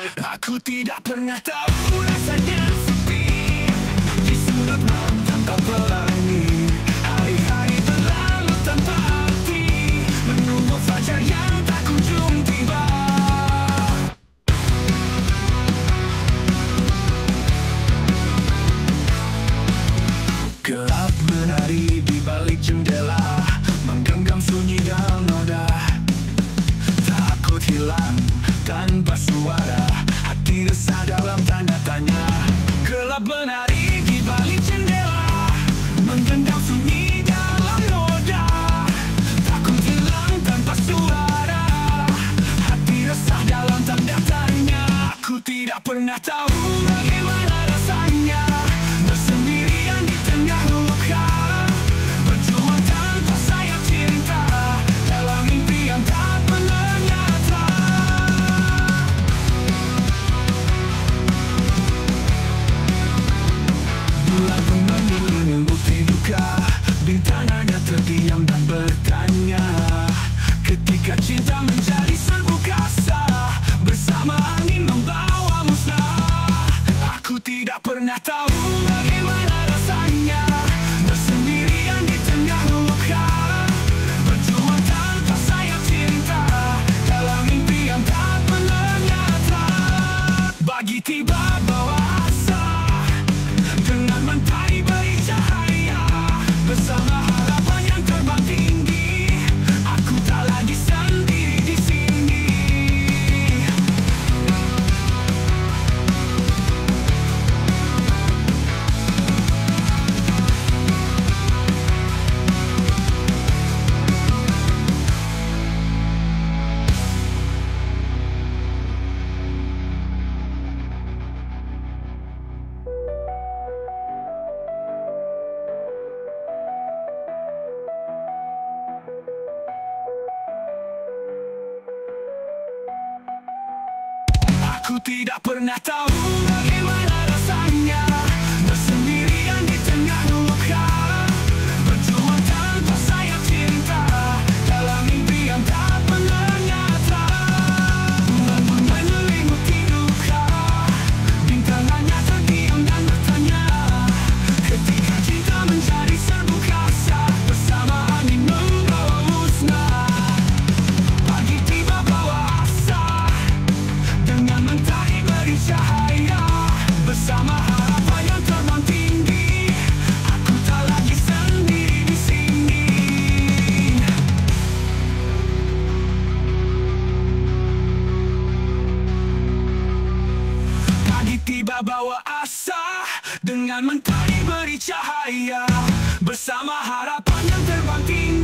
Aku tidak pernah tahu rasanya sepi di sudut malam tanpa pelangi. Hari-hari berlalu tanpa arti, menunggu fajar yang tak kunjung tiba. Gelap menari di balik jendela, menggenggam sunyi dan noda. Takut hilang tanpa suara, hati resah dalam tanda tanya. Gelap menari di balik jendela, menggenggam sunyi dalam noda. Takut hilang tanpa suara, hati resah dalam tanda tanya. Aku tidak pernah tahu bagaimana rasanya bersendirian di tengah luka, berjuang tanpa sayap cinta dalam mimpi yang tak pernah nyata. Bulan pun menyelimuti duka, bintang hanya terdiam dan bertanya. Ketika cinta menjadi serbu kasar, bersama angin membawa musnah. Aku tidak pernah tahu bagaimana rasanya bersendirian di tengah luka, berjuang tanpa sayap cinta dalam mimpi yang tak pernah nyata. Bagi tiba bawa asa dengan mentari beri cahaya, bersama harapan yang terbang tinggi. Aku tak lagi sendiri di sini. Aku tidak pernah tahu bagaimana rasanya bersendirian di tengah luka, berjuang tanpa sayap cinta dalam mimpi yang tak pernah nyata. Bulan pun menyelimuti duka, bintang hanya terdiam dan bertanya. Ketika cinta menjadi serbu kasar, bersama angin membawa musnah. Pagi tiba bawa asa dengan mentari beri cahaya, bersama harapan yang terbang tinggi. Aku tak lagi sendiri di sini. Pagi tiba bawa asa dengan mentari beri cahaya, bersama harapan yang terbang tinggi.